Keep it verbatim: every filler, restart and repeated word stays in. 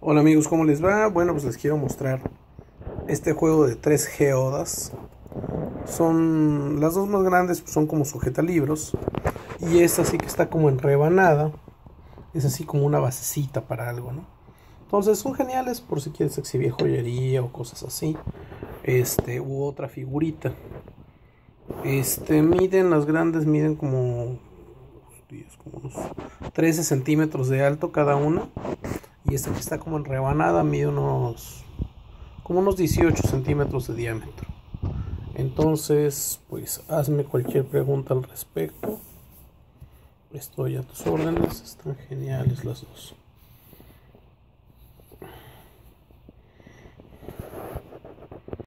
Hola amigos, ¿cómo les va? Bueno, pues les quiero mostrar este juego de tres geodas. Son las dos más grandes, pues son como sujetalibros, y esta sí que está como en rebanada. Es así como una basecita para algo, ¿no? Entonces son geniales por si quieres exhibir joyería o cosas así. Este, u otra figurita. Este, miden, las grandes miden como, como unos trece centímetros de alto cada una. Y esta que está como en rebanada mide unos como unos dieciocho centímetros de diámetro. Entonces, pues hazme cualquier pregunta al respecto. Estoy a tus órdenes, están geniales las dos.